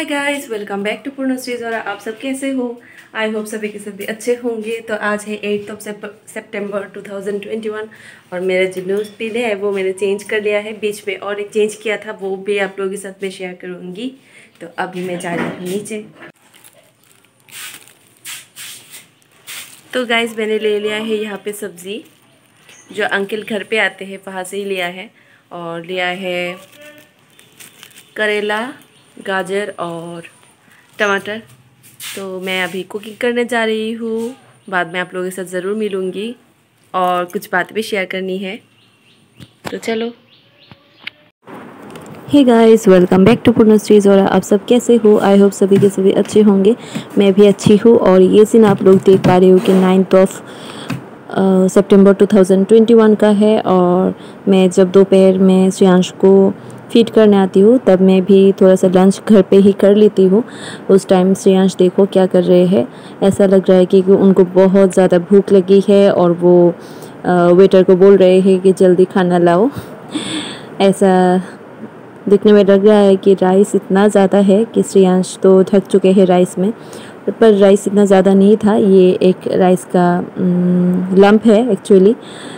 Guys, welcome back to Purnashree. और आप सब कैसे हो? आई होप सभी के सभी अच्छे होंगे। तो आज है 8 सितंबर 2021 और मेरा जो न्यूज़ फीड है वो मैंने चेंज कर लिया है। बीच में और एक चेंज किया था, वो भी आप लोगों के साथ में शेयर करूँगी। तो अभी मैं जा रही हूँ नीचे। तो गाइस, मैंने ले लिया है यहाँ पे सब्ज़ी जो अंकल घर पे आते हैं वहाँ से ही लिया है। और लिया है करेला, गाजर और टमाटर। तो मैं अभी कुकिंग करने जा रही हूँ। बाद में आप लोगों के साथ ज़रूर मिलूँगी और कुछ बात भी शेयर करनी है। तो चलो। Hey guys, welcome back to Purnashree. और आप सब कैसे हो? आई होप सभी के सभी अच्छे होंगे। मैं भी अच्छी हूँ। और ये सीन आप लोग देख पा रहे हो कि 9 सितंबर 2021 का है। और मैं जब दोपहर में श्रेयांश को फीड करने आती हूँ तब मैं भी थोड़ा सा लंच घर पे ही कर लेती हूँ। उस टाइम श्रेयांश देखो क्या कर रहे हैं। ऐसा लग रहा है कि उनको बहुत ज़्यादा भूख लगी है और वो वेटर को बोल रहे हैं कि जल्दी खाना लाओ। ऐसा दिखने में लग रहा है कि राइस इतना ज़्यादा है कि श्रेयांश तो थक चुके हैं राइस में। पर राइस इतना ज़्यादा नहीं था, ये एक राइस का लंप है एक्चुअली।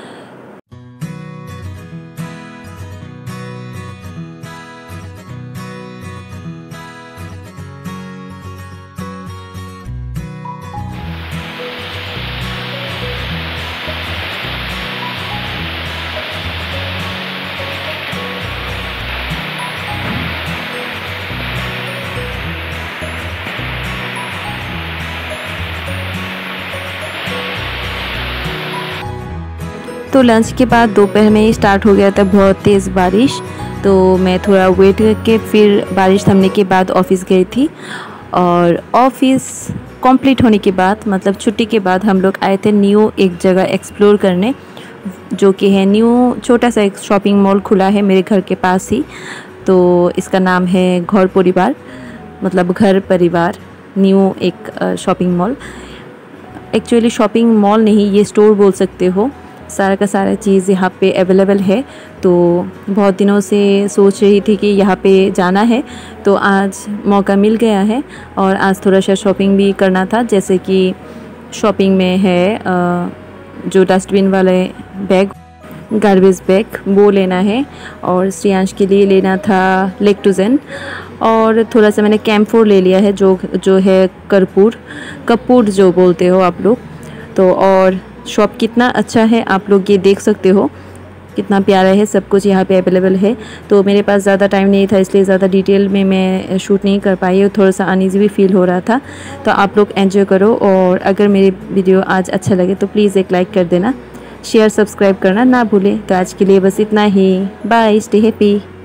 तो लंच के बाद दोपहर में ही स्टार्ट हो गया था बहुत तेज़ बारिश। तो मैं थोड़ा वेट करके फिर बारिश थमने के बाद ऑफ़िस गई थी। और ऑफ़िस कंप्लीट होने के बाद, मतलब छुट्टी के बाद, हम लोग आए थे न्यू एक जगह एक्सप्लोर करने, जो कि है न्यू छोटा सा एक शॉपिंग मॉल खुला है मेरे घर के पास ही। तो इसका नाम है घर परिवार, मतलब घर परिवार न्यू एक shopping mall. Actually shopping mall नहीं, ये स्टोर बोल सकते हो। सारा का सारा चीज़ यहाँ पे अवेलेबल है। तो बहुत दिनों से सोच रही थी कि यहाँ पे जाना है, तो आज मौका मिल गया है। और आज थोड़ा सा शॉपिंग भी करना था, जैसे कि शॉपिंग में है जो डस्टबिन वाले बैग, गार्बेज बैग, वो लेना है। और श्रेयांश के लिए लेना था लेक्टोजेन। और थोड़ा सा मैंने कैम्फोर ले लिया है, जो है कपूर जो बोलते हो आप लोग। तो और शॉप कितना अच्छा है आप लोग ये देख सकते हो, कितना प्यारा है। सब कुछ यहाँ पे अवेलेबल है। तो मेरे पास ज़्यादा टाइम नहीं था, इसलिए ज़्यादा डिटेल में मैं शूट नहीं कर पाई और थोड़ा सा अनईजी भी फील हो रहा था। तो आप लोग एंजॉय करो। और अगर मेरी वीडियो आज अच्छा लगे तो प्लीज़ एक लाइक कर देना, शेयर सब्सक्राइब करना ना भूलें। तो आज के लिए बस इतना ही। Bye, stay happy.